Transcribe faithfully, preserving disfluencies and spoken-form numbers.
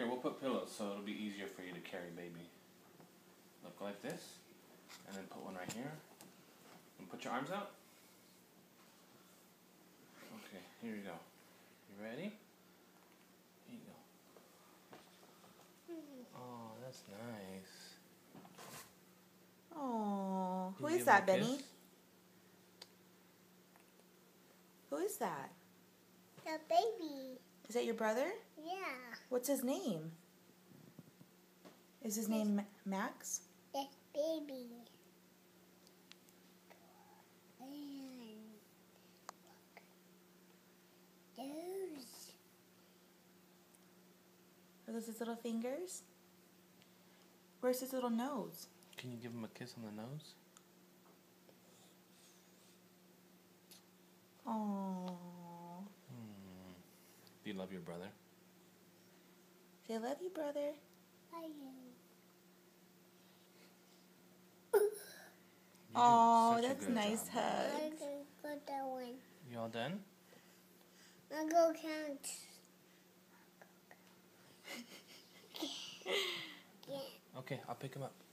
we'll put pillows so it'll be easier for you to carry baby. Look like this, and then put one right here. And put your arms out. Okay, here you go. You ready? Here you go. Oh, that's nice. Oh, who Did you is give him that, a Benny? kiss? Who is that? The baby. Is that your brother? Yeah. What's his name? Is his name Ma- Max? This baby. And look. Those. Are those his little fingers? Where's his little nose? Can you give him a kiss on the nose? Oh. Hmm. Do you love your brother? Say, I love you, brother. I am. You do Oh, such a that's good nice job. hug. I'm gonna go that one. You all done? I'll go count. Okay, I'll pick him up.